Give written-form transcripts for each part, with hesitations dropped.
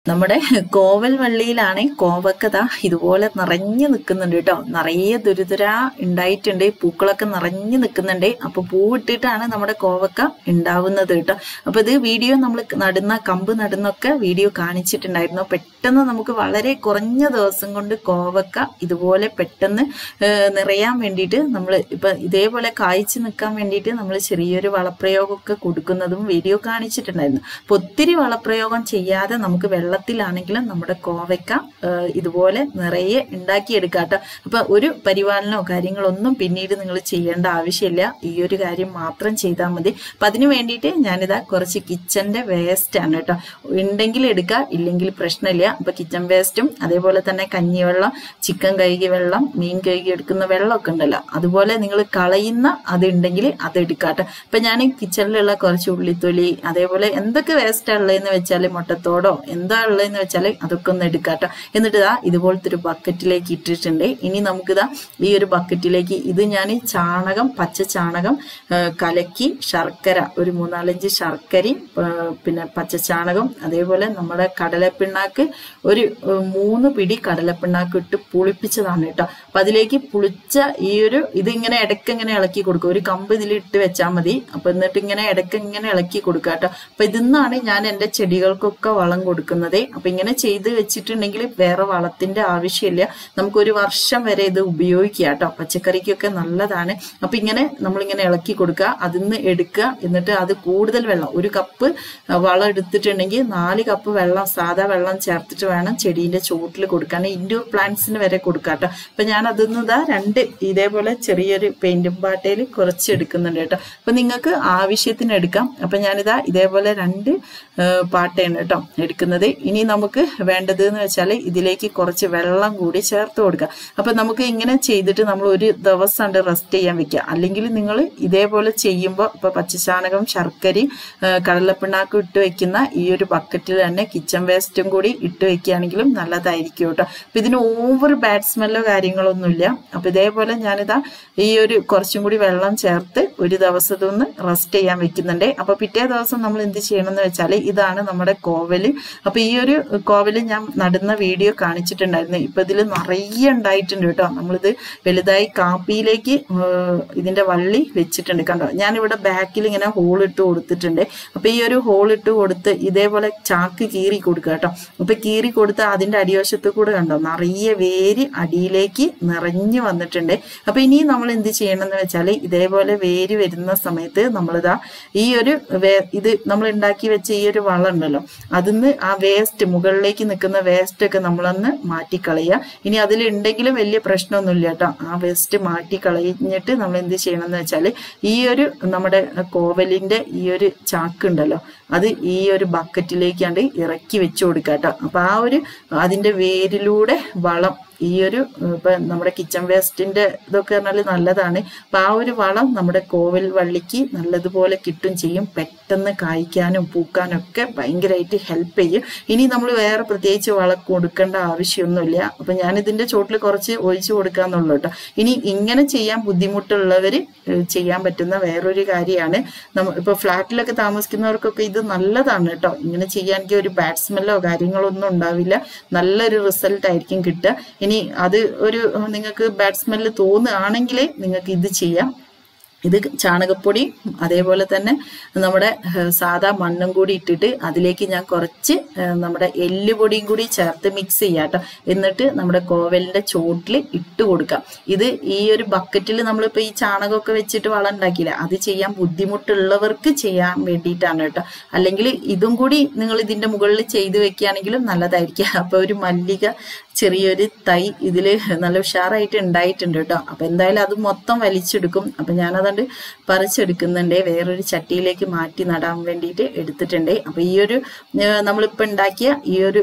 നമ്മുടെ കോവൽ വള്ളിയിലാണ് കോവക്കത ഇതുപോലെ നിറഞ്ഞു നിൽക്കുന്നുണ്ട് കേട്ടോ. നിറയെ ദുരിതുര ഉണ്ടായിട്ടുണ്ട്, പൂക്കളൊക്കെ നിറഞ്ഞു നിൽക്കുന്നുണ്ട്. അപ്പൊ പൂവിട്ടിട്ടാണ് നമ്മുടെ കോവക്ക ഉണ്ടാവുന്നത് കേട്ടോ. അപ്പൊ ഇത് വീഡിയോ നമ്മൾ കമ്പ് നടുന്നൊക്കെ വീഡിയോ കാണിച്ചിട്ടുണ്ടായിരുന്നു. പെട്ടെന്ന് നമുക്ക് വളരെ കുറഞ്ഞ ദിവസം കൊണ്ട് കോവക്ക ഇതുപോലെ പെട്ടെന്ന് നിറയാൻ വേണ്ടിയിട്ട് നമ്മൾ ഇപ്പൊ ഇതേപോലെ കായ്ച്ചു നിൽക്കാൻ വേണ്ടിയിട്ട് നമ്മൾ ചെറിയൊരു വളപ്രയോഗമൊക്കെ കൊടുക്കുന്നതും വീഡിയോ കാണിച്ചിട്ടുണ്ടായിരുന്നു. അപ്പൊ ഒത്തിരി വളപ്രയോഗം ചെയ്യാതെ നമുക്ക് വെള്ളത്തിലാണെങ്കിലും നമ്മുടെ കോവയ്ക്ക ഇതുപോലെ നിറയെ ഉണ്ടാക്കിയെടുക്കാം കേട്ടോ. അപ്പൊ ഒരു പരിപാലനമോ കാര്യങ്ങളൊന്നും പിന്നീട് നിങ്ങൾ ചെയ്യേണ്ട ആവശ്യമില്ല, ഈ ഒരു കാര്യം മാത്രം ചെയ്താൽ മതി. അപ്പൊ അതിന് വേണ്ടിയിട്ട് ഞാനിതാ കുറച്ച് കിച്ചന്റെ വേസ്റ്റ് ആണ് കേട്ടോ. ഉണ്ടെങ്കിൽ എടുക്കുക, ഇല്ലെങ്കിൽ പ്രശ്നമില്ല. അപ്പൊ കിച്ചൺ വേസ്റ്റും അതേപോലെ തന്നെ കഞ്ഞിവെള്ളം, ചിക്കൻ കഴുകി വെള്ളം, മീൻ കഴുകി എടുക്കുന്ന വെള്ളമൊക്കെ ഉണ്ടല്ലോ, അതുപോലെ നിങ്ങൾ കളയുന്ന അത് ഉണ്ടെങ്കിൽ അത് എടുക്കാട്ടോ. അപ്പൊ ഞാൻ കിച്ചണിലുള്ള കുറച്ച് ഉള്ളിത്തൊലി, അതേപോലെ എന്തൊക്കെ വേസ്റ്റാ ഉള്ളതെന്ന് വെച്ചാൽ മുട്ടത്തോടോ എന്താ ഉള്ളതെന്ന് വെച്ചാൽ അതൊക്കെ ഒന്ന് എടുക്കാട്ടോ. എന്നിട്ട് ഇതാ ഇതുപോലത്തെ ഒരു ബക്കറ്റിലേക്ക് ഇട്ടിട്ടുണ്ട്. ഇനി നമുക്കിതാ ഈ ഒരു ബക്കറ്റിലേക്ക് ഇത് ഞാൻ ചാണകം, പച്ച ചാണകം കലക്കി ശർക്കര, ഒരു 3-4 ശർക്കരയും പിന്നെ പച്ച ചാണകം, അതേപോലെ നമ്മുടെ കടലപ്പിണ്ണാക്ക് ഒരു 3 പിടി കടലപ്പിണ്ണാക്ക് ഇട്ട് പുളിപ്പിച്ചതാണ് കേട്ടോ. അപ്പൊ അതിലേക്ക് പുളിച്ച ഈ ഒരു ഇതിങ്ങനെ ഇടയ്ക്ക് ഇങ്ങനെ ഇളക്കി കൊടുക്കുക. ഒരു കമ്പ് ഇതിൽ ഇട്ട് വെച്ചാൽ മതി. അപ്പൊ എന്നിട്ട് ഇങ്ങനെ ഇടയ്ക്ക് ഇങ്ങനെ ഇളക്കി കൊടുക്കുക കേട്ടോ. അപ്പൊ ഇതിന്നാണ് ഞാൻ എൻ്റെ ചെടികൾക്കൊക്കെ വളം കൊടുക്കുന്നത്. അപ്പൊ ഇങ്ങനെ ചെയ്ത് വെച്ചിട്ടുണ്ടെങ്കിൽ വേറെ വളത്തിന്റെ ആവശ്യമില്ല, നമുക്ക് 1 വർഷം വരെ ഇത് ഉപയോഗിക്കുക കേട്ടോ. പച്ചക്കറിക്കൊക്കെ നല്ലതാണ്. അപ്പൊ ഇങ്ങനെ നമ്മളിങ്ങനെ ഇളക്കി കൊടുക്കുക, അതിന്ന് എടുക്കുക. എന്നിട്ട് അത് കൂടുതൽ വെള്ളം, 1 കപ്പ് വളം എടുത്തിട്ടുണ്ടെങ്കിൽ 4 കപ്പ് വെള്ളം, സാധാ വെള്ളം ചേർത്തിട്ട് വേണം ചെടീന്റെ ചോട്ടിൽ കൊടുക്കാൻ. ഇൻഡോർ പ്ലാന്റ്സിന് വരെ കൊടുക്കാം കേട്ടോ. അപ്പൊ ഞാൻ അതിന്ന് ഇതാ 2 ഇതേപോലെ ചെറിയൊരു പെയിന്റും പാട്ടയിൽ കുറച്ച് എടുക്കുന്നുണ്ട് കേട്ടോ. അപ്പൊ നിങ്ങൾക്ക് ആവശ്യത്തിന് എടുക്കാം. അപ്പൊ ഞാനിതാ ഇതേപോലെ 2 പാട്ടയാണ് കേട്ടോ എടുക്കുന്നത്. ഇനി നമുക്ക് വേണ്ടത് എന്ന് വെച്ചാൽ ഇതിലേക്ക് കുറച്ച് വെള്ളം കൂടി ചേർത്ത് കൊടുക്കുക. അപ്പൊ നമുക്ക് ഇങ്ങനെ ചെയ്തിട്ട് നമ്മൾ 1 ദിവസം റെസ്റ്റ് ചെയ്യാൻ വെക്കുക. അല്ലെങ്കിൽ നിങ്ങൾ ഇതേപോലെ ചെയ്യുമ്പോൾ ഇപ്പൊ പച്ചച്ചാണകം, ശർക്കരയും കടലപ്പിണ്ണാക്കും ഇട്ട് വെക്കുന്ന ഈ ഒരു ബക്കറ്റിൽ തന്നെ കിച്ചൺ വേസ്റ്റും കൂടി ഇട്ട് വെക്കുകയാണെങ്കിലും നല്ലതായിരിക്കും കേട്ടോ. അപ്പൊ ഇതിന് ഓവർ ബാഡ് സ്മെല്ലോ കാര്യങ്ങളൊന്നുമില്ല. അപ്പൊ ഇതേപോലെ ഞാനിതാ ഈ ഒരു കുറച്ചും കൂടി വെള്ളം ചേർത്ത് 1 ദിവസം ഇതൊന്ന് റെസ്റ്റ് ചെയ്യാൻ വെക്കുന്നുണ്ട്. അപ്പൊ പിറ്റേ ദിവസം നമ്മൾ എന്ത് ചെയ്യണം എന്ന് വെച്ചാൽ ഇതാണ് നമ്മുടെ കോവല്. അപ്പൊ ഈ ഒരു കോവല് ഞാൻ നടുന്ന വീഡിയോ കാണിച്ചിട്ടുണ്ടായിരുന്നു. ഇപ്പൊ ഇതിൽ നിറയെ ഉണ്ടായിട്ടുണ്ട് കേട്ടോ. നമ്മളിത് വലുതായി കാപ്പിയിലേക്ക് ഇതിന്റെ വള്ളി വെച്ചിട്ടുണ്ട് കണ്ടോ. ഞാനിവിടെ ബാക്കിൽ ഇങ്ങനെ ഹോൾ ഇട്ട് കൊടുത്തിട്ടുണ്ട്. അപ്പൊ ഈ ഒരു ഹോൾ ഇട്ട് കൊടുത്ത് ഇതേപോലെ ചാക്ക് കീറി കൊടുക്കുക കേട്ടോ. അപ്പൊ കീറി കൊടുത്ത് അതിന്റെ അടിവശത്ത് കൂടെ കണ്ടോ നിറയെ വേര് അടിയിലേക്ക് നിറഞ്ഞു വന്നിട്ടുണ്ട്. അപ്പൊ ഇനി നമ്മൾ എന്ത് ചെയ്യണം എന്ന് വെച്ചാൽ ഇതേപോലെ വേര് വരുന്ന സമയത്ത് നമ്മളിതാ ഈ ഒരു ഇത് നമ്മൾ ഉണ്ടാക്കി വെച്ച ഈ ഒരു വളം ഉണ്ടല്ലോ, അതിന്ന് ആ വേസ്റ്റ്, മുകളിലേക്ക് നിൽക്കുന്ന വേസ്റ്റ് ഒക്കെ നമ്മളൊന്ന് മാറ്റിക്കളയുക. ഇനി അതിലുണ്ടെങ്കിലും വലിയ പ്രശ്നമൊന്നുമില്ല കേട്ടോ. ആ വേസ്റ്റ് മാറ്റി കളഞ്ഞിട്ട് നമ്മൾ എന്ത് ചെയ്യണം എന്ന് വെച്ചാൽ ഈ ഒരു നമ്മുടെ കോവലിന്റെ ഈ ഒരു ചാക്കുണ്ടല്ലോ, അത് ഈ ഒരു ബക്കറ്റിലേക്കാണ്ട് ഇറക്കി വെച്ചു കൊടുക്കുക കേട്ടോ. അപ്പൊ ആ ഒരു അതിന്റെ വേരിലൂടെ വളം, ഈ ഒരു ഇപ്പൊ നമ്മുടെ കിച്ചൺ വേസ്റ്റിന്റെ ഇതൊക്കെ പറഞ്ഞാൽ നല്ലതാണ്. അപ്പൊ ആ ഒരു വളം നമ്മുടെ കോവൽ വള്ളിക്ക് നല്ലതുപോലെ കിട്ടും ചെയ്യും. പെട്ടെന്ന് കായ്ക്കാനും പൂക്കാനും ഒക്കെ ഭയങ്കരമായിട്ട് ഹെൽപ്പ് ചെയ്യും. ഇനി നമ്മൾ വേറെ പ്രത്യേകിച്ച് വളം കൊടുക്കേണ്ട ആവശ്യമൊന്നുമില്ല. അപ്പൊ ഞാൻ ഇതിന്റെ ചോട്ടിൽ കുറച്ച് ഒഴിച്ചു കൊടുക്കാന്നുള്ളൂ കേട്ടോ. ഇനി ഇങ്ങനെ ചെയ്യാൻ ബുദ്ധിമുട്ടുള്ളവര് ചെയ്യാൻ പറ്റുന്ന വേറൊരു കാര്യമാണ്, ഇപ്പൊ ഫ്ലാറ്റിലൊക്കെ താമസിക്കുന്നവർക്കൊക്കെ ഇത് നല്ലതാണ് കേട്ടോ. ഇങ്ങനെ ചെയ്യാനെങ്കിൽ ഒരു ബാഡ് സ്മെല്ലോ കാര്യങ്ങളൊന്നും ഉണ്ടാവില്ല, നല്ലൊരു റിസൾട്ട് ആയിരിക്കും കിട്ടുക. ഇനി അത് ഒരു നിങ്ങൾക്ക് ബാഡ് സ്മെല്ല് തോന്നുകയാണെങ്കിൽ നിങ്ങൾക്ക് ഇത് ചെയ്യാം. ഇത് ചാണകപ്പൊടി അതേപോലെ തന്നെ നമ്മുടെ സാധാ മണ്ണും കൂടി ഇട്ടിട്ട് അതിലേക്ക് ഞാൻ കുറച്ച് നമ്മുടെ എല്ലുപൊടിയും കൂടി ചേർത്ത് മിക്സ് ചെയ്യാം കേട്ടോ. എന്നിട്ട് നമ്മുടെ കോവലിന്റെ ചോട്ടിൽ ഇട്ട് കൊടുക്കാം. ഇത് ഈ ഒരു ബക്കറ്റിൽ നമ്മളിപ്പോ ഈ ചാണകമൊക്കെ വെച്ചിട്ട് വളം ഉണ്ടാക്കിയില്ല, അത് ചെയ്യാൻ ബുദ്ധിമുട്ടുള്ളവർക്ക് ചെയ്യാൻ വേണ്ടിയിട്ടാണ് കേട്ടോ. അല്ലെങ്കിൽ ഇതും കൂടി നിങ്ങൾ ഇതിന്റെ മുകളിൽ ചെയ്ത് വെക്കുകയാണെങ്കിലും നല്ലതായിരിക്കും. അപ്പൊ ഒരു മല്ലിക ചെറിയൊരു തൈ ഇതില് നല്ല ഉഷാറായിട്ട് ഉണ്ടായിട്ടുണ്ട് കേട്ടോ. അപ്പൊ എന്തായാലും അത് മൊത്തം വലിച്ചെടുക്കും. അപ്പൊ ഞാനതുകൊണ്ട് പറിച്ചെടുക്കുന്നുണ്ട്, വേറൊരു ചട്ടിയിലേക്ക് മാറ്റി നടാൻ വേണ്ടിയിട്ട് എടുത്തിട്ടുണ്ട്. അപ്പൊ ഈ ഒരു നമ്മളിപ്പോ ഉണ്ടാക്കിയ ഈ ഒരു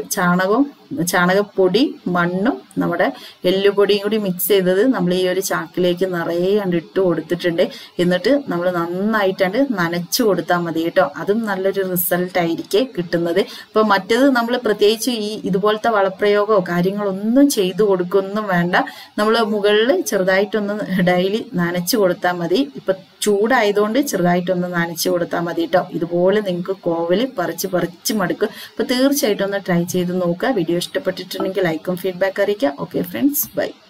ചാണകപ്പൊടി, മണ്ണും നമ്മുടെ എല്ലുപൊടിയും കൂടി മിക്സ് ചെയ്തത് നമ്മൾ ഈ ഒരു ചാക്കിലേക്ക് നിറയെ ഇട്ട് കൊടുത്തിട്ടുണ്ട്. എന്നിട്ട് നമ്മൾ നന്നായിട്ടാണ്ട് നനച്ചു കൊടുത്താൽ മതി കേട്ടോ. അതും നല്ലൊരു റിസൾട്ട് ആയിരിക്കും കിട്ടുന്നത്. അപ്പൊ മറ്റേത് നമ്മൾ പ്രത്യേകിച്ച് ഈ ഇതുപോലത്തെ വളപ്രയോഗമോ കാര്യങ്ങളൊന്നും ചെയ്തു കൊടുക്കൊന്നും വേണ്ട. നമ്മൾ മുകളിൽ ചെറുതായിട്ടൊന്ന് ഡെയിലി നനച്ചു കൊടുത്താൽ മതി. ഇപ്പൊ ചൂടായതുകൊണ്ട് ചെറുതായിട്ടൊന്ന് നനച്ചു കൊടുത്താൽ മതി കേട്ടോ. ഇതുപോലെ നിങ്ങൾക്ക് കോവല് പറിച്ച് മടുക്കും. അപ്പോൾ തീർച്ചയായിട്ടും ഒന്ന് ട്രൈ ചെയ്ത് നോക്കുക. വീഡിയോ ഇഷ്ടപ്പെട്ടിട്ടുണ്ടെങ്കിൽ ലൈക്കും ഫീഡ്ബാക്ക് അറിയിക്കുക. Okay friends, by.